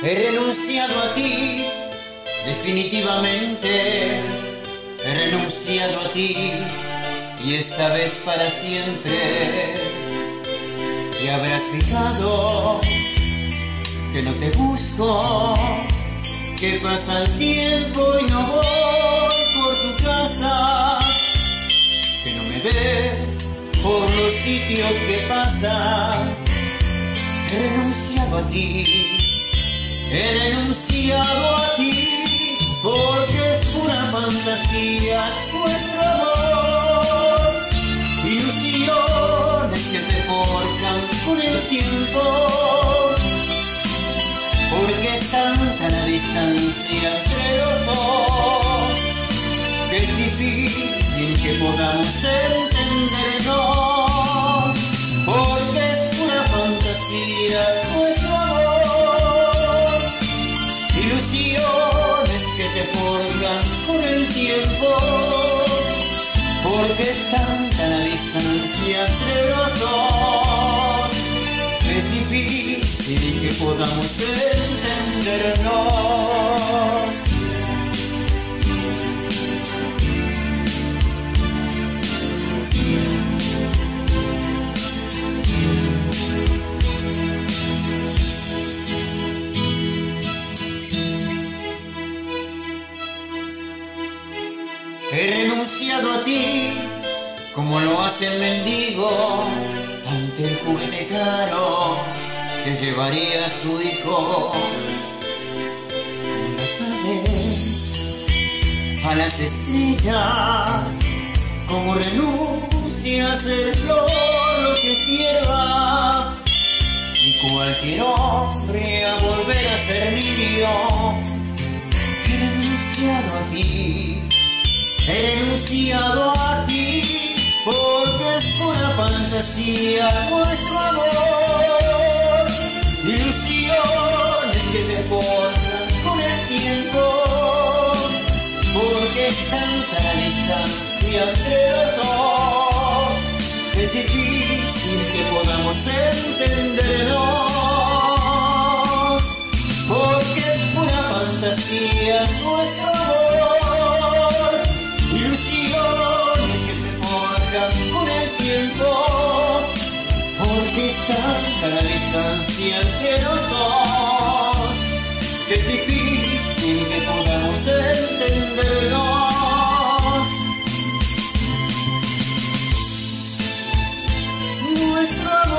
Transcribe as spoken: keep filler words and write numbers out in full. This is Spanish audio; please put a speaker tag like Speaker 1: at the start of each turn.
Speaker 1: He renunciado a ti, definitivamente. He renunciado a ti, y esta vez para siempre. Te habrás fijado que no te busco, que pasa el tiempo y no voy por tu casa, que no me ves por los sitios que pasas. He renunciado a ti, he renunciado a ti, porque es pura fantasía nuestro amor. Ilusiones que se forjan con el tiempo, porque es tanta la distancia entre los dos, que es difícil que podamos entendernos, porque es pura fantasía nuestro amor. Ilusiones que se forjan con el tiempo, porque es tanta la distancia entre los dos, que es difícil que podamos entendernos. He renunciado a ti, como lo hace el mendigo ante el juguete caro que llevaría a su hijo. Como las aves a las estrellas, como renuncia a ser flor lo que es hierba, y cualquier hombre a volver a ser niño. He renunciado a ti, he renunciado a ti, porque es pura fantasía nuestro amor. Ilusiones que se forjan con el tiempo, porque es tanta la distancia entre los dos, que es difícil que podamos entendernos, porque es pura fantasía nuestro amor. Ilusiones que se forjan con el tiempo, porque es tanta la distancia entre los dos, que es difícil que podamos entendernos. Nuestro amor